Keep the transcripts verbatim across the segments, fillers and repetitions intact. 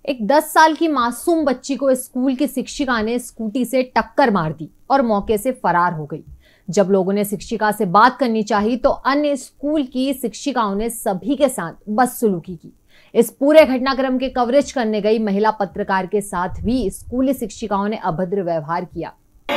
एक दस साल की मासूम बच्ची को स्कूल की शिक्षिका ने स्कूटी से टक्कर मार दी और मौके से फरार हो गई। जब लोगों ने शिक्षिका से बात करनी चाही तो अन्य स्कूल की शिक्षिकाओं ने सभी के साथ बदसलूकी की। इस पूरे घटनाक्रम के कवरेज करने गई महिला पत्रकार के साथ भी स्कूली शिक्षिकाओं ने अभद्र व्यवहार किया।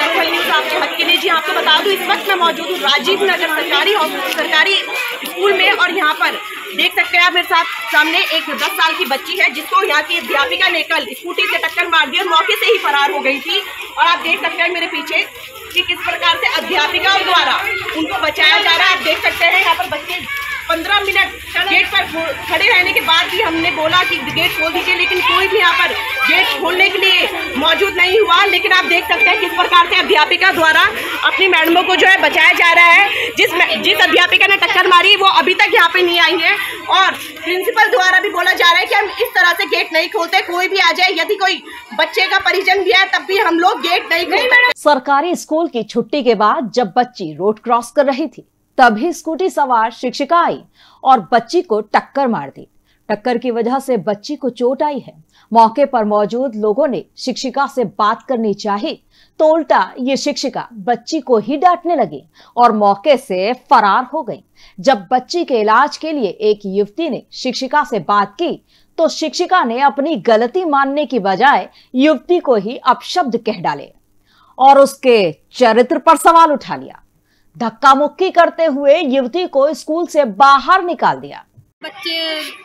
जी आपको बता दूं, इस वक्त मैं मौजूद हूँ राजीव नगर सरकारी सरकारी स्कूल में और यहाँ पर देख सकते हैं आप मेरे साथ सामने एक दस साल की बच्ची है जिसको यहाँ की अध्यापिका ने कल स्कूटी से टक्कर मार दी और मौके से ही फरार हो गई थी। और आप देख सकते हैं मेरे पीछे कि किस प्रकार से अध्यापिकाओं द्वारा उनको बचाया जा रहा है। आप देख सकते हैं यहाँ पर बच्चे पंद्रह मिनट गेट पर खड़े रहने के बाद भी हमने बोला कि गेट खोल दीजिए, लेकिन कोई भी यहाँ पर गेट खोलने के लिए मौजूद नहीं हुआ। लेकिन आप देख सकते हैं किस प्रकार से अध्यापिका द्वारा अपनी मैडमों को जो है बचाया जा रहा है। जिस जिस अध्यापिका ने टक्कर मारी वो अभी तक यहाँ पे नहीं आई है और प्रिंसिपल द्वारा भी बोला जा रहा है कि हम इस तरह से गेट नहीं खोलते, कोई भी आ जाए, यदि कोई बच्चे का परिजन भी है तब भी हम लोग गेट नहीं खोलते। सरकारी स्कूल की छुट्टी के बाद जब बच्ची रोड क्रॉस कर रही थी तभी स्कूटी सवार शिक्षिका आई और बच्ची को टक्कर मार दी। टक्कर की वजह से बच्ची को चोट आई है। मौके पर मौजूद लोगों ने शिक्षिका से बात करनी चाही तो उल्टा ये शिक्षिका बच्ची को ही डांटने लगी और मौके से फरार हो गई। जब बच्ची के इलाज के लिए एक युवती ने शिक्षिका से बात की तो शिक्षिका ने अपनी गलती मानने की बजाय युवती को ही अपशब्द कह डाले और उसके चरित्र पर सवाल उठा लिया। धक्का मुक्की करते हुए युवती को स्कूल से बाहर निकाल दिया। बच्चे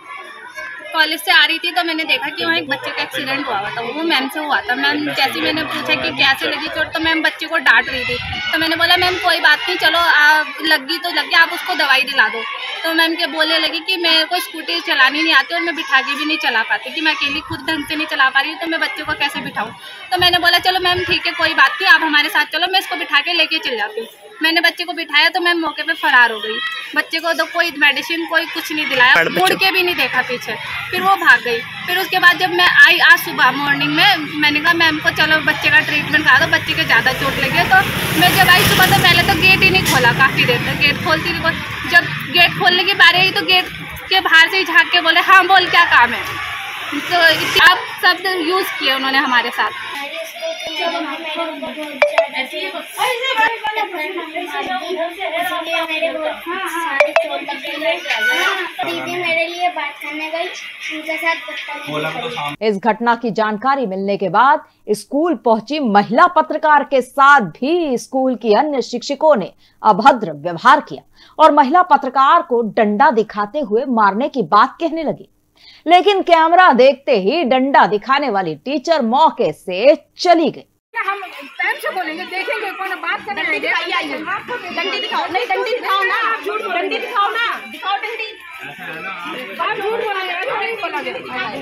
कॉलेज से आ रही थी तो मैंने देखा कि वहाँ एक बच्चे का एक्सीडेंट हुआ था, वो मैम से हुआ था। मैम जैसे मैंने पूछा कि कैसे लगी चोट तो मैम बच्चे को डांट रही थी। तो मैंने बोला मैम कोई बात नहीं, चलो आप लगी तो लगी, आप उसको दवाई दिला दो। तो मैम के बोलने लगी कि मेरे को स्कूटी चलानी नहीं आती और मैं बिठा के भी नहीं चला पाती, कि मैं अकेली खुद ढंग से नहीं चला पा रही हूँ तो मैं बच्चे को कैसे बिठाऊँ। तो मैंने बोला चलो मैम ठीक है कोई बात नहीं, आप हमारे साथ चलो, मैं इसको बिठा के लेके चल जाती हूँ। मैंने बच्चे को बिठाया तो मैम मौके पे फरार हो गई। बच्चे को तो कोई मेडिसिन कोई कुछ नहीं दिलाया, मुड़ के भी नहीं देखा पीछे, फिर वो भाग गई। फिर उसके बाद जब मैं आई आज सुबह मॉर्निंग में, मैंने कहा मैम को चलो बच्चे का ट्रीटमेंट करा दो, बच्चे के ज़्यादा चोट लगी है। तो मैं जब आई सुबह तो पहले तो गेट ही नहीं खोला, काफ़ी देर तक गेट खोलती रही। जब गेट खोलने की बारी आई तो गेट के बाहर से ही झाँक के बोले हाँ बोल क्या काम है। तो आप शब्द यूज़ किए उन्होंने हमारे साथ। दीदी मेरे लिए बात करने गई, उनके साथ। इस घटना की जानकारी मिलने के बाद स्कूल पहुंची महिला पत्रकार के साथ भी स्कूल की अन्य शिक्षकों ने अभद्र व्यवहार किया और महिला पत्रकार को डंडा दिखाते हुए मारने की बात कहने लगी। लेकिन कैमरा देखते ही डंडा दिखाने वाली टीचर मौके से चली गई। हम पैर से बोलेंगे, देखेंगे कौन बात करने आएंगे। डंडी दिखाओ, नहीं डंडी दिखाओ ना, डंडी दिखाओ ना, दिखाओ डंडी। आप झूठ बोलेंगे, ऐसा नहीं बोलेंगे।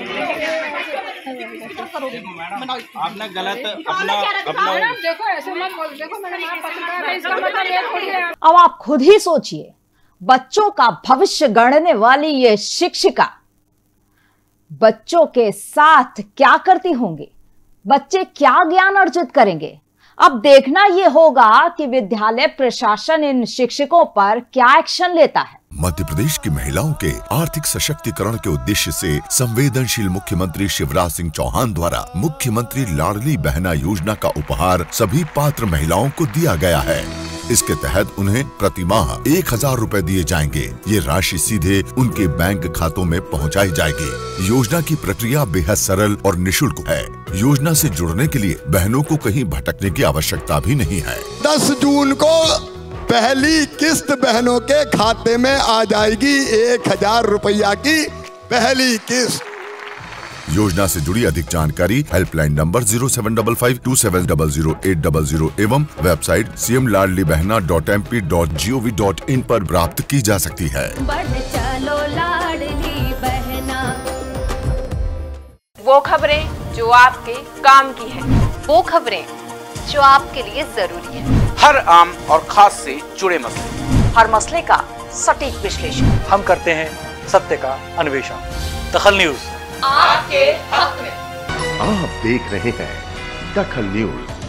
आपने गलत अपना अपना देखो ऐसे मत बोल, देखो मैंने पत्रकार है, इसका मतलब ये थोड़ी है। अब आप खुद ही सोचिए, बच्चों का भविष्य गढ़ने वाली ये शिक्षिका बच्चों के साथ क्या करती होंगी, बच्चे क्या ज्ञान अर्जित करेंगे। अब देखना यह होगा कि विद्यालय प्रशासन इन शिक्षकों पर क्या एक्शन लेता है। मध्य प्रदेश की महिलाओं के आर्थिक सशक्तिकरण के उद्देश्य से संवेदनशील मुख्यमंत्री शिवराज सिंह चौहान द्वारा मुख्यमंत्री लाडली बहना योजना का उपहार सभी पात्र महिलाओं को दिया गया है। इसके तहत उन्हें प्रति माह एक हजार रूपए दिए जाएंगे। ये राशि सीधे उनके बैंक खातों में पहुंचाई जाएगी। योजना की प्रक्रिया बेहद सरल और निशुल्क है। योजना से जुड़ने के लिए बहनों को कहीं भटकने की आवश्यकता भी नहीं है। दस जून को पहली किस्त बहनों के खाते में आ जाएगी, एक हजार रुपया की पहली किस्त। योजना से जुड़ी अधिक जानकारी helpline number zero seven double five two seven double zero eight double zero एवं website C M Ladli Behna dot M P dot G O V dot in पर प्राप्त की जा सकती है। चलो लाडली बहना। वो खबरें जो आपके काम की है, वो खबरें जो आपके लिए जरूरी है। हर आम और खास से जुड़े मसले, हर मसले का सटीक विश्लेषण हम करते हैं, सत्य का अन्वेषण। दखल न्यूज आपके हक में। आप देख रहे हैं दखल न्यूज।